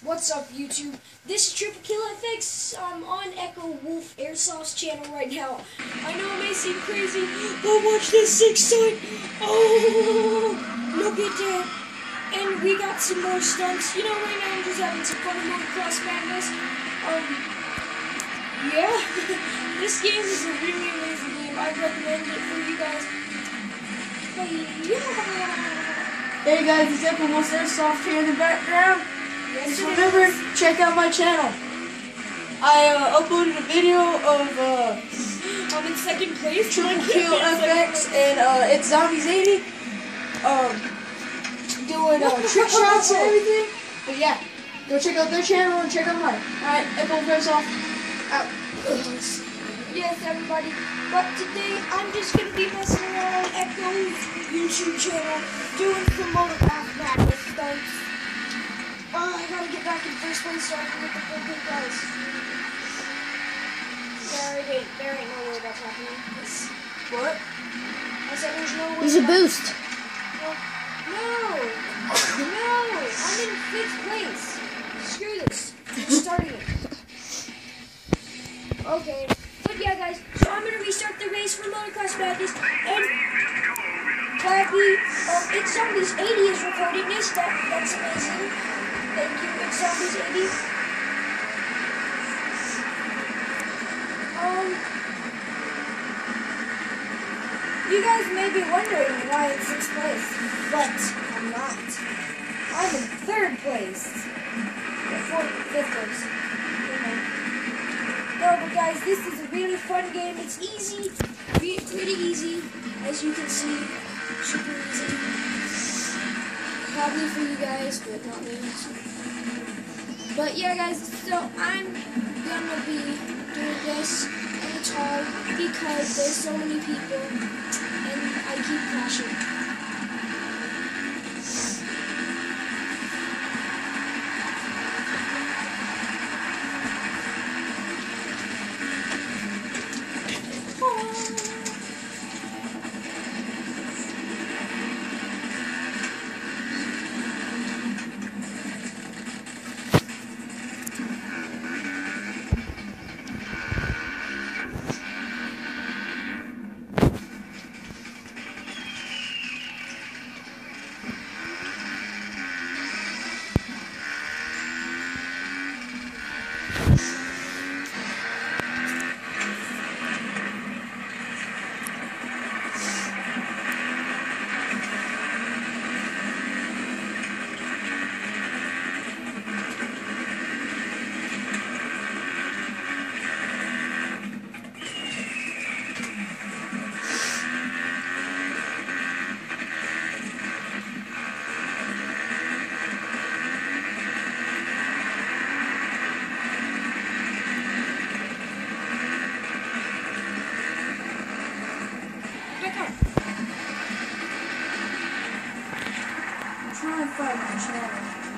What's up, YouTube? This is Triple Kill FX. I'm on Echo Wolf Airsoft's channel right now. I know it may seem crazy, but watch this 6-ton. Oh, look at that. And we got some more stunts. You know, right now I'm just having some fun with Cross Madness. Yeah, this game is a really amazing game. I recommend it for you guys. But yeah. Hey guys, it's Echo Wolf Airsoft here in the background. Yes, Just remember, check out my channel. I uploaded a video of I'm in second place. Triple Kill FX and it's Zombies 80. Doing trick shots and everything. But yeah, go check out their channel and check out mine. Alright, Echo Wolf Airsoft out. Yes, everybody. But today I'm just gonna be messing around on Echo's YouTube channel, doing some Motorcraft Madness stunts. I gotta get back in first place so I can get the full good guys. There ain't no way that's happening. What? I said there's no way. There's a boost. No, I'm in 5th place. Screw this. I'm starting it. Okay, but yeah, guys. So I'm gonna restart the race for Motocross Madness, and gladly, it's Zombies 80 is recording this. That's amazing. Thank you, it's Zombies 80. You guys may be wondering why I'm in 6th place, but I'm not. I'm in 3rd place. 5th place. No, but guys, this is a really fun game. It's easy, pretty easy, as you can see. Super easy. Probably for you guys, but not me. But yeah, guys, so I'm gonna be doing this, and it's hard because there's so many people, and I keep crashing. Try and find my channel.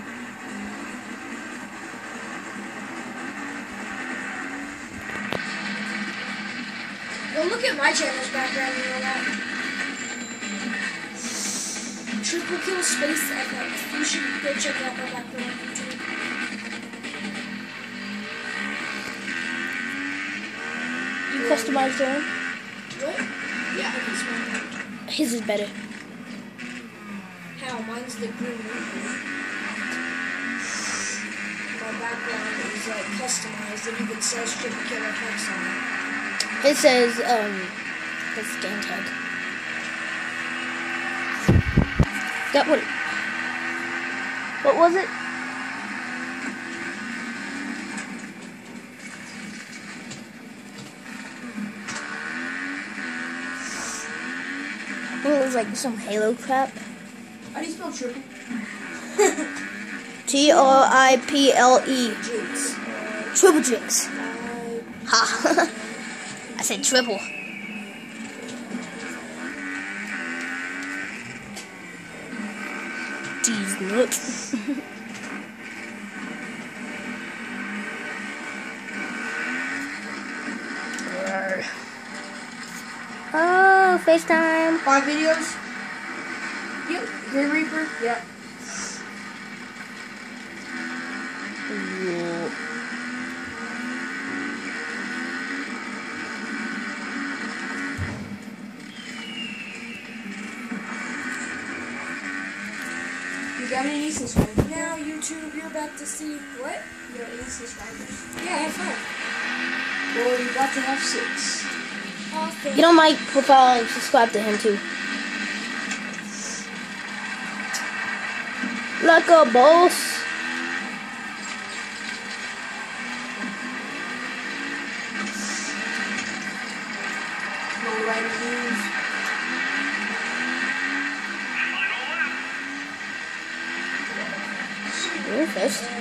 Well, look at my channel's background, you know that. Triple Kill Space FX. You should go check out my background on YouTube. You customized your own? What? Yeah, I customized it. His is better. How? Mine's the green one. My background is like customized. It even says Triple Kill FX on it. It says, his game tag. Got one. What was it? It was like some Halo crap. How do you spell triple? Triple. Jinx. Triple Jinx. Ha. I said triple. These nuts. Oh, FaceTime. 5 videos? Yep. Grim Reaper? Yep. many subscribers? Now, YouTube, you're about to see what? You got 8 subscribers. Yeah, I have fun. Well, you're about to have 6. Awesome. You know my profile, subscribe to him too. Like a boss. No right moves. You're first. What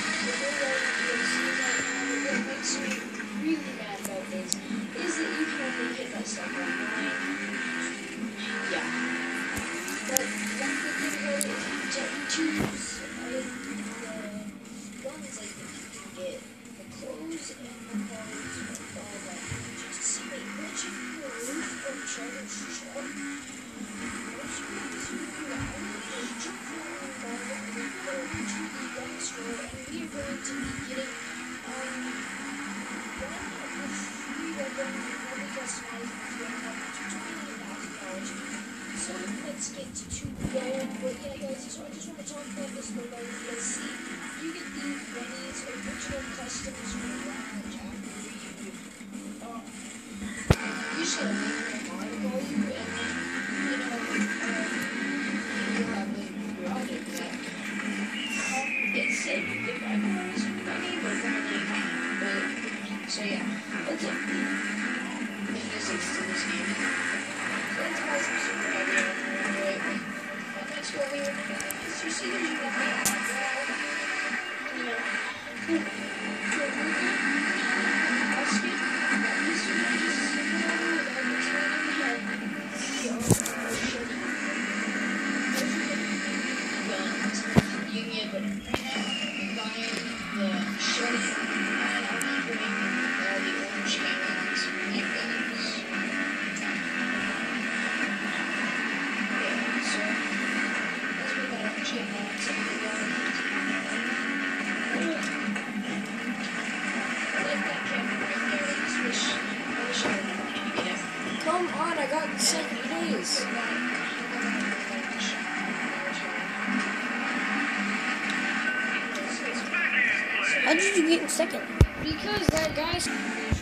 makes me really mad about this is that you can only hit that stuff online. Yeah. But one good thing about it is you choose the guns, like you can get the clothes and the cars and all that. Just see my glitch in the roof from Shadow Shop. So let's get to gold. But yeah, guys, so I just want to talk about this logo. Let's see. You get these bunnies, original customs from Ranch after you should have made an article and then, you have it throughout it that it said you get back orders and money, but apparently but so yeah, that's it. In this this game. So let's buy some super heavy armor real quick. And that's what we were doing. Because you see that you can make you know I'll skip this one. You can get right now, buying the shorty, and I'll be bringing the orange cannons and guns. Yeah, so let's put that orange cannons and the guns. I like that camera right there. I wish I had money to get it. Come on, I got second place. How did you get in second? Because that guy's